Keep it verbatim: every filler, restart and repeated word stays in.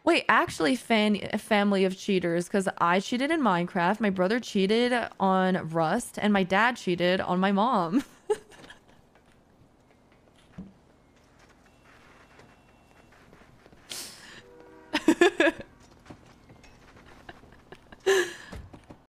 Wait, actually, fan a family of cheaters, because I cheated in Minecraft, my brother cheated on Rust, and my dad cheated on my mom.